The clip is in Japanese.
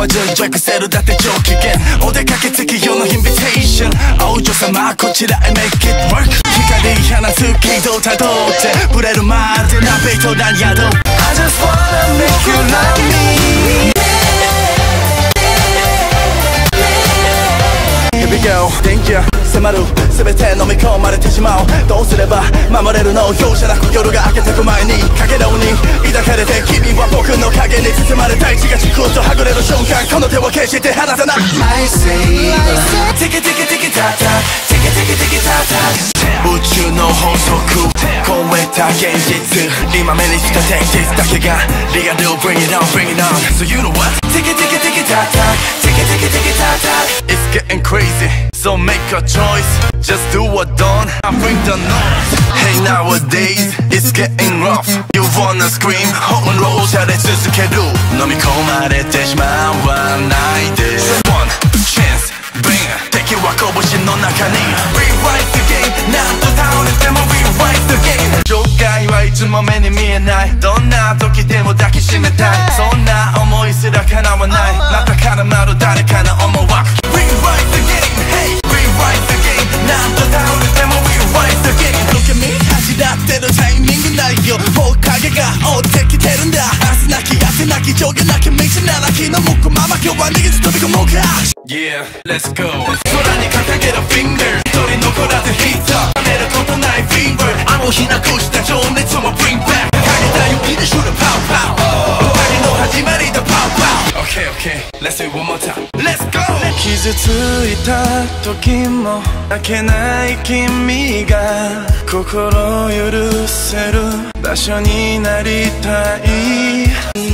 완전 쨘크세로だって上機嫌お出かけ適用のインビテーションお嬢様こちらへ make it work 光放つ軌道たどってブレるまでなベイトなんやど I just wanna make you love me Here we go danger 迫る全て飲み込まれてしまうどうすれば守れるの容赦なく夜が明けてく前にかけろに抱かれて君は僕の影に包まれ大地がチクッとはぐれる瞬間この手を決して離さない I say テキテキテキタタテキテキテキタタ宇宙の法則超えた現実今目にした天気だけがリアル Bring it on bring it on So you know what テキテキテキタタテキテキテキタタ It's getting crazy So make a choice Just do what done I bring the noise Hey nowadays It's getting rough You wanna scream Home and roll 잘해続ける飲み込まれてしまわないで One chance Bring it 敵は拳の中に Rewrite the game 何度倒れても Rewrite the game 境界はいつも目に見えないどんな時でも抱きしめたいそんな思いすら叶わないまた絡まる誰かの思惑 Rewrite the game Hey Rewrite the game 何度倒れても Rewrite the game Look at me 走らってるタイミングないよもう影が追ってきてるんだ明日なき汗なき上下なき道なら気の向くまま今日は逃げず飛び込もうか Yeah, let's go 空に掲げるフィンガー一人残らずヒット跳ねることないフィンガーあの日なくした情熱も bring back 影だよいでシュールパウパウ二人の始まりだパウパウ Okay, okay, let's do it one more time Let's go 傷ついた時も泣けない君が心許せる場所になりたい